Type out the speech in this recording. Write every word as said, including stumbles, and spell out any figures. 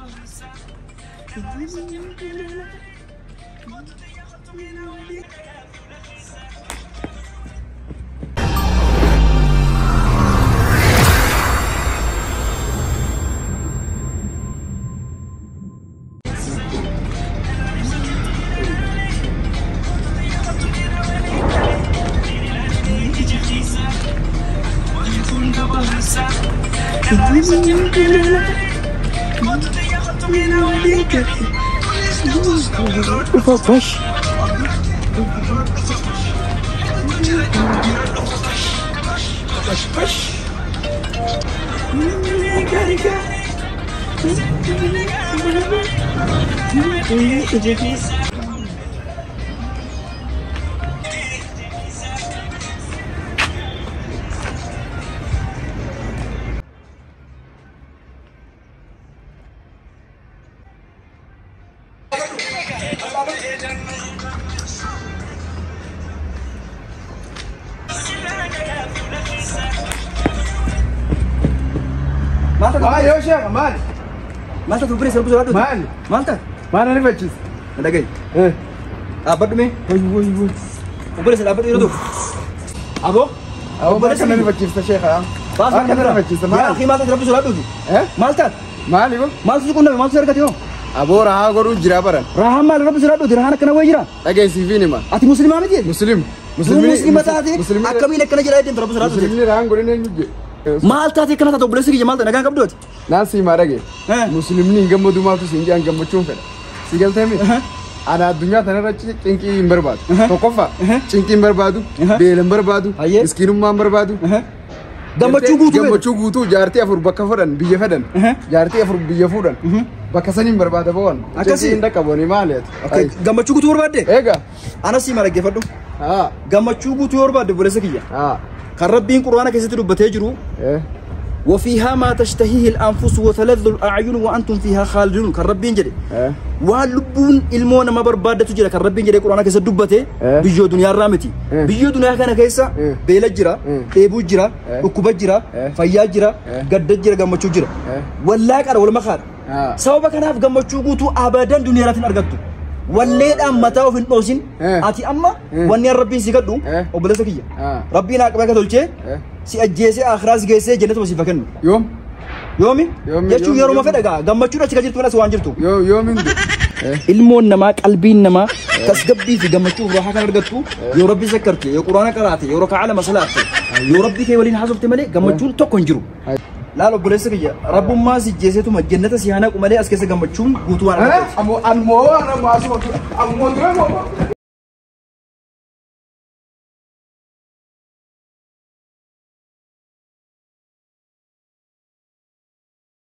Fresh. Fresh, fresh. Ah, eu chego, mano. Manta tu beri serbu serbu. Mano. Manta. Mana ni bacis? Ada gay. Eh. Apa tu me? Woi, woi, woi. Tu beri serbu itu tu. Abo? Abo mana kan ni bacis ta Sheikh ah? Pas kan ni bacis Ya, mana? akhi manta serbu serbu tu. Eh? Malta. Mali ko? Malta tu kena malta serbu tu. Abo raha goru jira baran. Rahman serbu serbu tu. Rahana kena wajira. Lagi C V ni mah. Ati muslim mana dia? Muslim. Muslim muslim mata ati. Akami nak kena jira dia serbu serbu tu. Muslim ni raha goru ni nuje. Malta ati kena tu boleh segi malta nak kan kabdot. Nasi marage. Eh. Muslim ni gamma duma tu singi an gamma chumfe. Sigal temi. Ana dunya tanara cinki berbadu. Tokofa. Cinki berbadu. Belam berbadu. Miskinum mam berbadu. Gamma cugu tu. Gamma cugu tu jarti afur bakka fodan biye fadan. Jarti afur biye fudan. Bakka sanin berbadu bawon. Akasi inda kaboni malet. Okay. Gamma cugu tu berbadu. Ega. Ana si marage fadu. Ah. Gamma cugu tu berbadu boleh segi ya. Ah. كربين قرآن كيسة بتجرو إيه وفيها ما تشتهيه الأنفس وتلذ الأعين وأنتم فيها خالدون كربين جري إيه واللبون المون ما بربادة تجري كربين جري قرآن كيسة دبته إيه بيجو دنيا رامتي إيه بيجو دنيا كان كيسة إيه بيلجرا إيه تيبو جرا إيه وكوبا جرا إيه فياجرا إيه قد جرا جم تجرا إيه ولا كار ولا مخار آه سواء كان في جم تجوتو أبدا دنيا لا تنرجعتو والليل أما تاو في النوزين إيه أتي أما إيه ونيا ربي سيكدو إيه وبلسكية آه ربنا كبا كتولشة إيه si ajjese akhras geesse jannatu wasifa kennu يوم yoomi يوم jechuun yeroo ma fedha gaa gammachuun achi jirtu mana waan jirtu يوم يوم إنده ilmoon namaa qalbiin namaa tasgabbii fi gammachuu raaxa kan argattu yoo rabbi zakkarti yoo quraana qaraate yoo rakaa ala masalaatte yoo rabbi kee waliin haasofte malee gammachuun tokko hin jiru laalo buleessa kiyya rabbummaa si jeesetu jannata si hana qumalee as keessa gammachuun guutuu waan argatu ammoo ammoo ammoo ammoo